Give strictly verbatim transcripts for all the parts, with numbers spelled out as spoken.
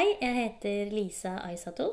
Hei, jeg heter Lisa Aisato.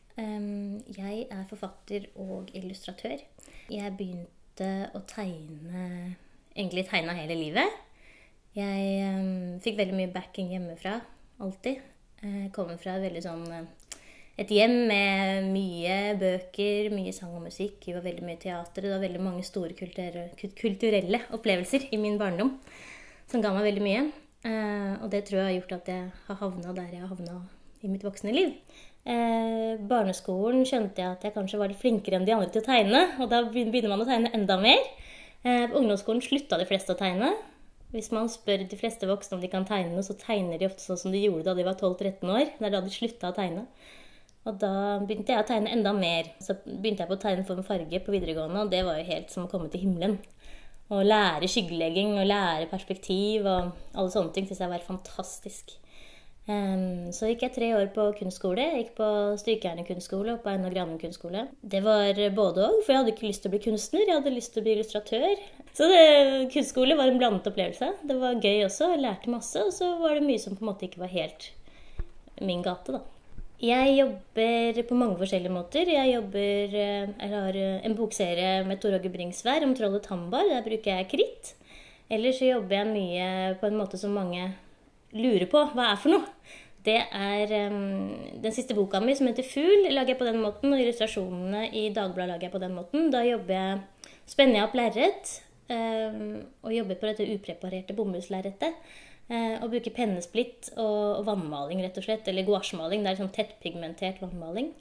Jeg er forfatter og illustratør. Jeg begynte å tegne, egentlig tegne hele livet. Jeg um, fikk veldig mye backing hjemmefra, alltid. Jeg kommer fra et, veldig sånn, et hjem med mye bøker, mye sang og musikk. Det var veldig mye teater, det var veldig mange store kulturelle opplevelser i min barndom, som ga meg veldig mye. Uh, og det tror jeg har gjort at jeg har havnet der jeg har havnet i mitt voksne liv. Uh, barneskolen skjønte jeg at jeg kanskje var litt flinkere enn de andre til å tegne, og da begynner man å tegne enda mer. Uh, på ungdomsskolen slutta de fleste å tegne. Hvis man spør de fleste voksne om de kan tegne noe, så tegner de ofte sånn som de gjorde da de var tolv tretten år. Det er da de slutta å tegne. Og da begynte jeg å tegne enda mer. Så begynte jeg på å tegne for en farge på videregående, og det var jo helt som å komme til himmelen. Å lære skyggelegging og lære perspektiv og alle sånne ting synes jeg var fantastisk. Um, så gikk jeg tre år på kunstskole. Jeg gikk på Strykjern-kunstskole og på Einar Granum kunstskole. Det var både og, for jeg hadde ikke lyst til å bli kunstner, jeg hadde lyst til å bli illustratør. Så det, kunstskole var en blandet opplevelse. Det var gøy også, jeg lærte masse, og så var det mye som på en måte ikke var helt min gate da. Jeg jobber på mange forskjellige måter. Jeg jobber, jeg har en bokserie med Tor Åge Bringsværd om trollet Tambar. Der bruker jeg kritt. Ellers så jobber jeg mye på en måte som mange lurer på. Hva er for noe? Det er um, den siste boka mi som heter Fugl, lager jeg på den måten, og illustrasjonene i Dagbladet lager jeg på den måten. Da jobber jeg, spenner jeg opp lerret, um, og jobber på dette upreparerte bomullslerretet. Og bruker pennesplitt og vannmaling, rett og slett, eller gouachemaling. Det er sånn tettpigmentert vannmaling.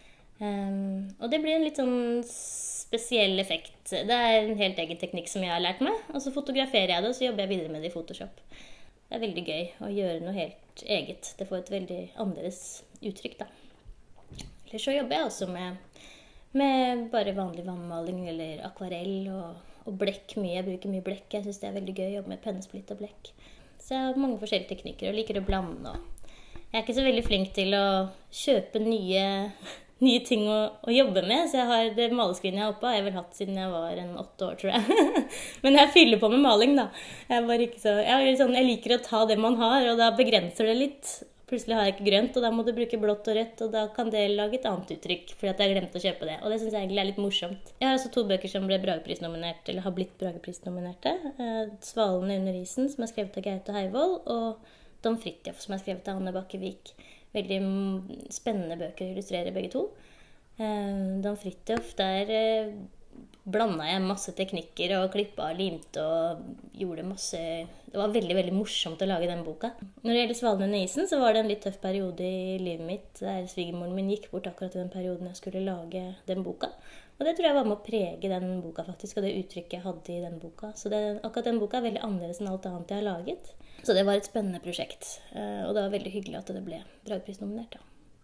Um, og det blir en litt sånn spesiell effekt. Det er en helt egen teknikk som jeg har lært meg, og så fotograferer jeg det, og så jobber jeg videre med det i Photoshop. Det er veldig gøy å gjøre noe helt eget. Det får et veldig annerledes uttrykk, da. Eller så jobber jeg også med, med bare vanlig vannmaling, eller akvarell, og, og blekk mye. Jeg bruker mye blekk. Jeg synes det er veldig gøy å jobbe med pennesplitt og blekk. Så jeg har mange forskjellige teknikker og liker å blande. Jeg er ikke så veldig flink til å kjøpe nye, nye ting å, å jobbe med, så jeg har det maleskrinet jeg har oppe, har jeg vel hatt siden jeg var en åtte år, tror jeg. Men jeg fyller på med maling, da. Jeg, var ikke så, jeg, sånn, jeg liker å ta det man har, og da begrenser det litt. Plutselig har jeg ikke grønt, og da må du bruke blått og rødt, og da kan det lage et annet uttrykk, fordi at jeg har glemt å kjøpe det. Og det synes jeg egentlig er litt morsomt. Jeg har altså to bøker som ble Bragepris-nominert, eller har blitt Bragepris-nominerte. Svalene under isen, som er skrevet av Gaute Heivold, og Dom Fridtjof, som er skrevet av Anne Bakkevik. Veldig spennende bøker å illustrere begge to. Dom Fridtjof, der blandet jeg masse teknikker og klippet og limte og gjorde masse. Det var veldig, veldig morsomt å lage den boka. Når det gjelder Svalene under isen, så var det en litt tøff periode i livet mitt, der svigermoren min gikk bort akkurat i den perioden jeg skulle lage den boka. Og det tror jeg var med å prege den boka faktisk, og det uttrykket jeg hadde i den boka. Så det, akkurat den boka er veldig annerledes enn alt annet jeg har laget. Så det var et spennende prosjekt, og det var veldig hyggelig at det ble Bragepris-nominert.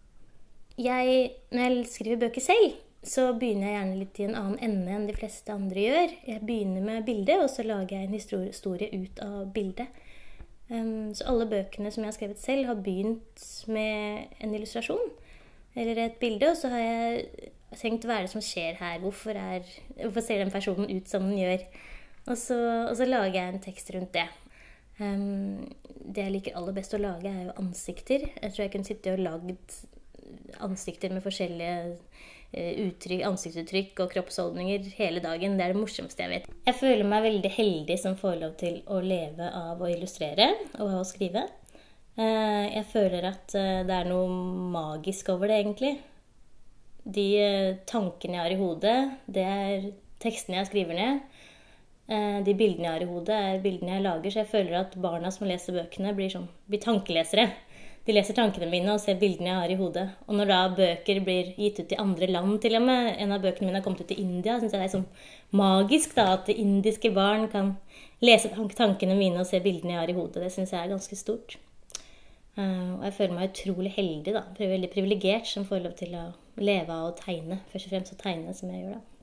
Jeg, når jeg skriver bøker selv, så begynner jeg gjerne litt i en annen ende enn de fleste andre gjør. Jeg begynner med bildet, og så lager jeg en historie ut av bildet. Um, så alle bøkene som jeg har skrevet selv har begynt med en illustrasjon, eller et bilde, og så har jeg tenkt, hva er det som skjer her? Hvorfor, er, hvorfor ser den personen ut som den gjør? Og så, og så lager jeg en tekst rundt det. Um, det jeg liker aller best å lage er jo ansikter. Jeg tror jeg kunne sitte og lagd ansikter med forskjellige uttrykk, ansiktsuttrykk og kroppsholdninger hele dagen. Det er det morsomste jeg vet. Jeg føler meg veldig heldig som får lov til å leve av å illustrere og av å skrive. Jeg føler at det er noe magisk over det egentlig. De tankene jeg har i hodet, det er tekstene jeg skriver ned. De bildene jeg har i hodet er bildene jeg lager, så jeg føler at barna som leser bøkene blir, sånn, blir tankelesere. De leser tankene mine og ser bildene jeg har i hodet. Og når da bøker blir gitt ut i andre land til og med, en av bøkene mine har kommet ut i India, synes jeg det er sånn magisk da, at indiske barn kan lese tankene mine og se bildene jeg har i hodet. Det synes jeg er ganske stort. Uh, og jeg føler meg utrolig heldig da, veldig privilegert som får lov til å leve av å tegne, først og fremst å tegne som jeg gjør da.